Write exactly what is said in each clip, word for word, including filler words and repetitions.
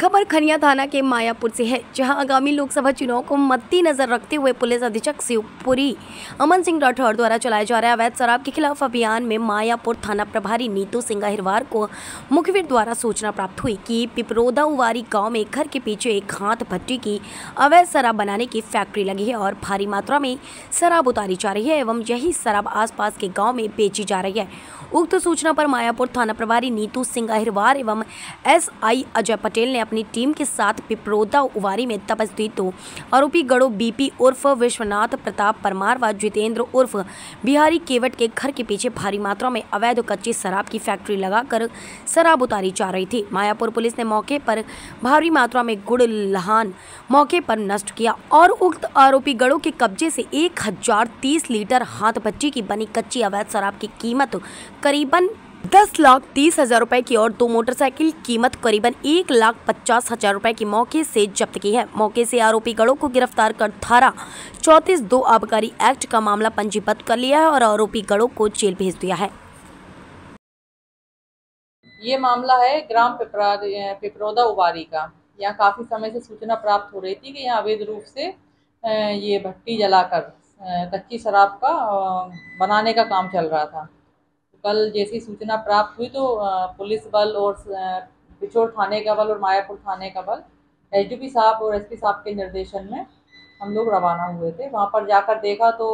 खबर खनिया थाना के मायापुर से है, जहां आगामी लोकसभा चुनाव को मद्देनजर रखते हुए पुलिस अधीक्षक शिवपुरी अमन सिंह राठौर द्वारा चलाए जा रहे अवैध शराब के खिलाफ अभियान में मायापुर थाना प्रभारी नीतू सिंह अहिरवार को मुखबिर द्वारा सूचना प्राप्त हुई कि पिपरोदा उवारी गांव में घर के पीछे एक हाथ भट्टी की अवैध शराब बनाने की फैक्ट्री लगी है और भारी मात्रा में शराब उतारी जा रही है एवं यही शराब आसपास के गाँव में बेची जा रही है। उक्त सूचना पर मायापुर थाना प्रभारी नीतू सिंह अहिरवार एवं एस आई अजय पटेल ने अपनी टीम के साथ पिपरोदा उवारी में तपस दी तो आरोपी गड़ो बीपी उर्फ विश्वनाथ प्रताप परमार व जितेंद्र उर्फ बिहारी केवट के घर के पीछे भारी मात्रा में अवैध कच्ची शराब की फैक्ट्री लगाकर शराब उतारी जा रही थी। मायापुर पुलिस ने मौके पर भारी मात्रा में गुड़ लहान मौके पर नष्ट किया और उक्त आरोपी गड़ों के कब्जे से एक हजार तीस लीटर हाथ भट्टी की बनी कच्ची अवैध शराब की कीमत करीबन दस लाख तीस हजार रुपए की और दो मोटरसाइकिल कीमत करीबन एक लाख पचास हजार रुपए की मौके से जब्त की है। मौके से आरोपी गड़ों को गिरफ्तार कर धारा चौंतीस दो आबकारी एक्ट का मामला पंजीबद्ध कर लिया है और आरोपी गड़ों को जेल भेज दिया है। ये मामला है ग्राम पिपरोदा उवारी का। यहाँ काफी समय से सूचना प्राप्त हो रही थी कि यहाँ अवैध रूप से ये भट्टी जलाकर कच्ची शराब का बनाने का काम चल रहा था। कल जैसी सूचना प्राप्त हुई तो पुलिस बल और पिछोर थाने का बल और मायापुर थाने का बल एसडीपी साहब और एसपी साहब के निर्देशन में हम लोग रवाना हुए थे। वहाँ पर जाकर देखा तो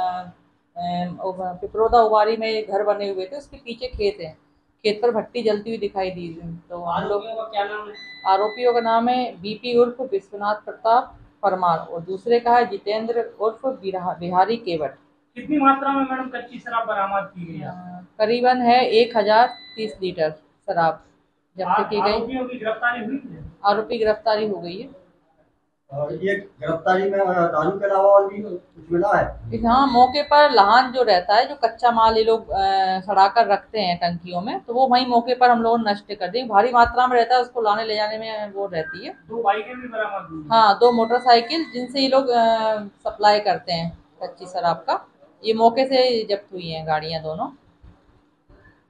पिपरोदा उवारी में घर बने हुए थे, उसके पीछे खेत है, खेत पर भट्टी जलती हुई दिखाई दी। तो हम लोग क्या नाम है? आरोपियों का नाम है बीपी उर्फ विश्वनाथ प्रताप परमार और दूसरे का है जितेंद्र उर्फ बिहारी केवट। कितनी मात्रा में मैडम कच्ची शराब बरामद की गई है? करीबन है एक हजार तीस लीटर शराब जब्त की गई। आरोपियों की गिरफ्तारी हुई है? आरोपी गिरफ्तारी हो गई है। ये गिरफ्तारी में दारू के अलावा और भी कुछ मिला है? हाँ, मौके पर लहान जो रहता है, जो कच्चा माल ये लोग सड़ा कर रखते हैं टंकियों में, तो वो वहीं मौके पर हम लोग नष्ट कर दें। भारी मात्रा में रहता है, उसको लाने ले जाने में वो रहती है। दो बाइकें भी बरामद हुई? हाँ, दो मोटरसाइकिल जिनसे ये लोग सप्लाई करते हैं कच्ची शराब का, ये मौके से जब्त हुई हैं गाड़ियाँ दोनों।